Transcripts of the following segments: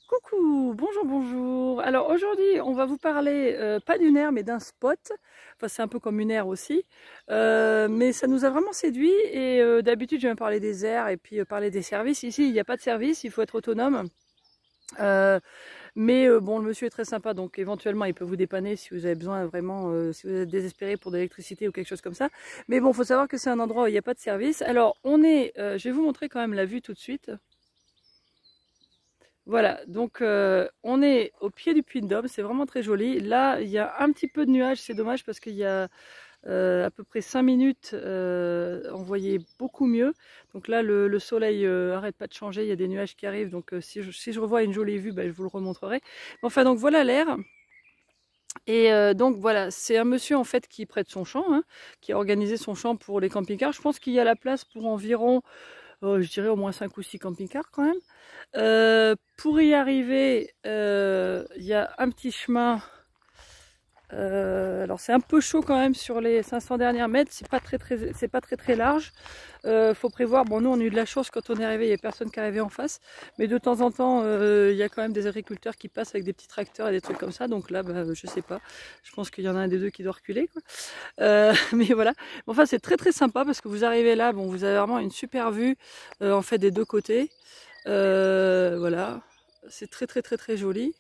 Coucou, bonjour, bonjour. Alors aujourd'hui, on va vous parler pas d'une aire, mais d'un spot. Enfin, c'est un peu comme une aire aussi, mais ça nous a vraiment séduit. Et d'habitude, je vais parler des aires et puis parler des services. Ici, il n'y a pas de service, il faut être autonome. Mais bon, le monsieur est très sympa, donc éventuellement, il peut vous dépanner si vous avez besoin vraiment, si vous êtes désespéré pour de l'électricité ou quelque chose comme ça. Mais bon, faut savoir que c'est un endroit où il n'y a pas de service. Alors, je vais vous montrer quand même la vue tout de suite. Voilà, donc on est au pied du Puy de Dôme, c'est vraiment très joli. Là, il y a un petit peu de nuages, c'est dommage parce qu'il y a à peu près 5 minutes, on voyait beaucoup mieux. Donc là, le soleil arrête pas de changer, il y a des nuages qui arrivent. Donc si je revois une jolie vue, ben, je vous le remontrerai. Enfin, donc voilà l'air. Et donc voilà, c'est un monsieur en fait qui prête son champ, hein, qui a organisé son champ pour les camping-cars. Je pense qu'il y a la place pour environ je dirais au moins 5 ou 6 camping-cars quand même. Pour y arriver, il y a un petit chemin. Alors c'est un peu chaud quand même sur les 500 derniers mètres, c'est pas très large. Faut prévoir, bon nous on a eu de la chance quand on est arrivé, il n'y a personne qui est arrivé en face, mais de temps en temps il y a quand même des agriculteurs qui passent avec des petits tracteurs et des trucs comme ça, donc là bah, je sais pas, je pense qu'il y en a un des deux qui doit reculer quoi. Mais voilà, enfin c'est très sympa parce que vous arrivez là, bon vous avez vraiment une super vue en fait des deux côtés, voilà, c'est très joli.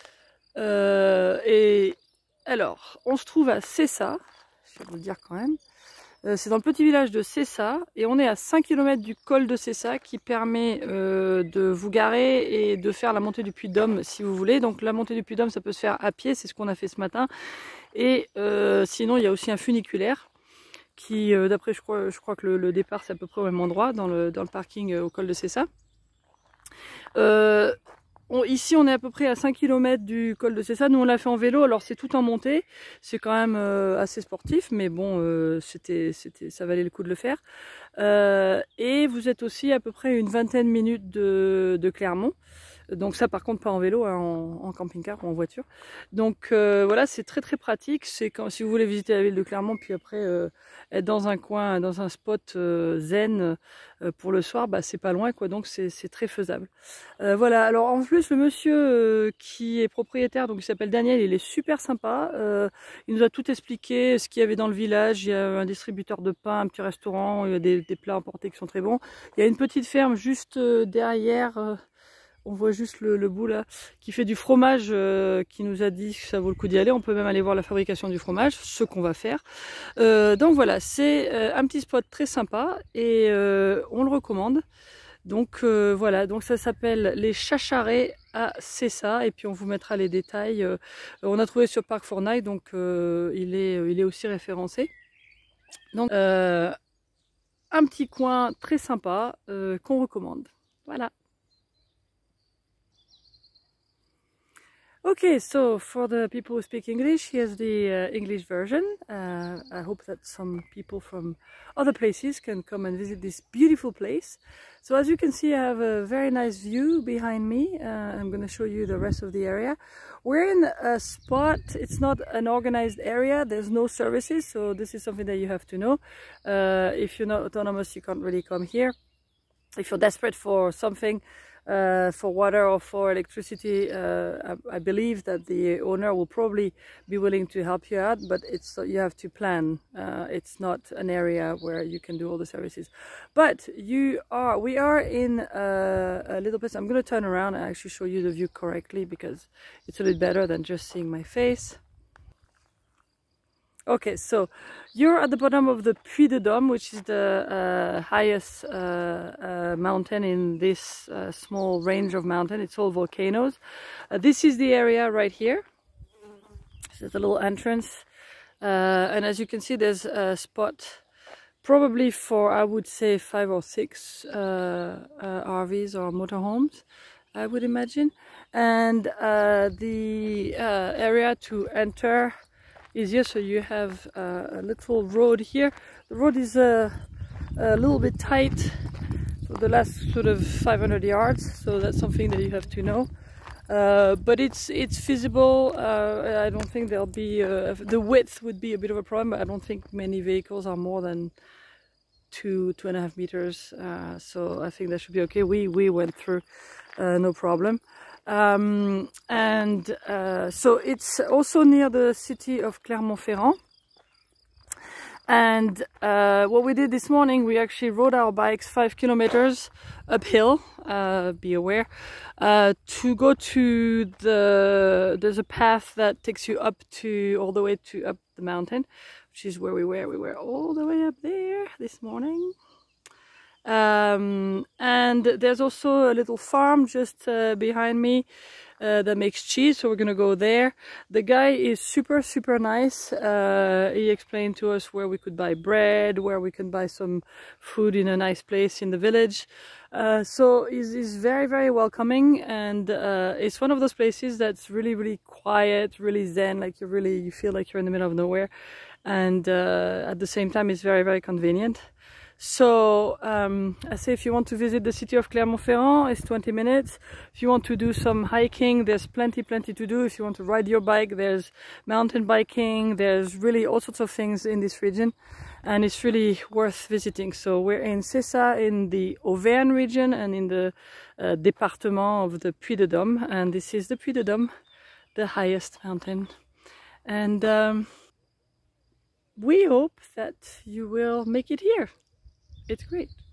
Et alors, on se trouve à Cessa, je vais vous le dire quand même. C'est dans le petit village de Cessa et on est à 5 km du col de Cessa qui permet de vous garer et de faire la montée du Puy de Dôme si vous voulez. Donc la montée du Puy de Dôme ça peut se faire à pied, c'est ce qu'on a fait ce matin. Et sinon il y a aussi un funiculaire qui, d'après je crois que le départ c'est à peu près au même endroit dans le parking au col de Cessa. Ici on est à peu près à 5 km du col de Cessa, nous on l'a fait en vélo, alors c'est tout en montée, c'est quand même assez sportif, mais bon ça valait le coup de le faire. Et vous êtes aussi à peu près une vingtaine de minutes de Clermont. Donc ça par contre pas en vélo, hein, en camping-car ou en voiture. Donc voilà, c'est très pratique. C'est quand si vous voulez visiter la ville de Clermont, puis après être dans un coin, dans un spot zen pour le soir, bah c'est pas loin quoi. Donc c'est très faisable. Voilà. Alors en plus le monsieur qui est propriétaire, donc il s'appelle Daniel, il est super sympa. Il nous a tout expliqué ce qu'il y avait dans le village. Il y a un distributeur de pain, un petit restaurant, il y a des plats emportés qui sont très bons. Il y a une petite ferme juste derrière. On voit juste le bout là, qui fait du fromage, qui nous a dit que ça vaut le coup d'y aller. On peut même aller voir la fabrication du fromage, ce qu'on va faire. Donc voilà, c'est un petit spot très sympa et on le recommande. Donc voilà, donc ça s'appelle les Chacharets à Cessa et puis on vous mettra les détails. On a trouvé sur Park4Night, donc il est aussi référencé. Donc un petit coin très sympa qu'on recommande. Voilà. Okay, so for the people who speak English, here's the English version. I hope that some people from other places can come and visit this beautiful place. So as you can see, I have a very nice view behind me. I'm going to show you the rest of the area. We're in a spot, it's not an organized area, there's no services, so this is something that you have to know. If you're not autonomous, you can't really come here. If you're desperate for something, for water or for electricity, I believe that the owner will probably be willing to help you out, but you have to plan. It's not an area where you can do all the services. But we are in a little place. I'm going to turn around and actually show you the view correctly because it's a little better than just seeing my face. Okay, so you're at the bottom of the Puy de Dôme, which is the highest mountain in this small range of mountain. It's all volcanoes. This is the area right here. There's a little entrance. And as you can see, there's a spot probably for, I would say, 5 or 6 RVs or motorhomes, I would imagine. And the area to enter is here, so you have a little road here. The road is a little bit tight for the last sort of 500 yards, so that's something that you have to know. But it's feasible. I don't think there'll be the width would be a bit of a problem, but I don't think many vehicles are more than 2.5 meters, so I think that should be okay. We went through no problem. So it's also near the city of Clermont-Ferrand. And what we did this morning, we actually rode our bikes 5 kilometers uphill, be aware, to go to there's a path that takes you up to, all the way to up the mountain, which is where we were. We were all the way up there this morning. And there's also a little farm just behind me that makes cheese, so we're gonna go there. The guy is super nice. He explained to us where we could buy bread, where we can buy some food in a nice place in the village. So he's very welcoming, and it's one of those places that's really quiet, really zen, like you feel like you're in the middle of nowhere, and at the same time it's very convenient. So I say, if you want to visit the city of Clermont-Ferrand, it's 20 minutes. If you want to do some hiking, there's plenty to do. If you want to ride your bike, there's mountain biking, there's really all sorts of things in this region, and it's really worth visiting. So we're in Cessa, in the Auvergne region, and in the département of the Puy-de-Dôme, and this is the Puy-de-Dôme, the highest mountain. And we hope that you will make it here. It's great.